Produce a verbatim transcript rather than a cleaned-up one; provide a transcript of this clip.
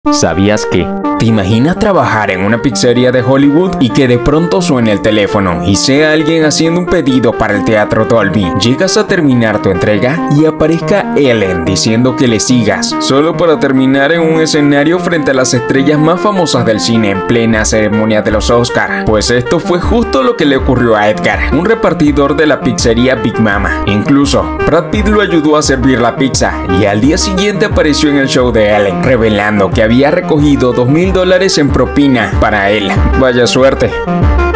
¿Sabías que? ¿Te imaginas trabajar en una pizzería de Hollywood y que de pronto suene el teléfono y sea alguien haciendo un pedido para el Teatro Dolby? Llegas a terminar tu entrega y aparezca Ellen diciendo que le sigas, solo para terminar en un escenario frente a las estrellas más famosas del cine en plena ceremonia de los Oscar. Pues esto fue justo lo que le ocurrió a Edgar, un repartidor de la pizzería Big Mama. Incluso, Brad Pitt lo ayudó a servir la pizza y al día siguiente apareció en el show de Ellen, revelando que había recogido dos mil dólares en propina para él. Vaya suerte.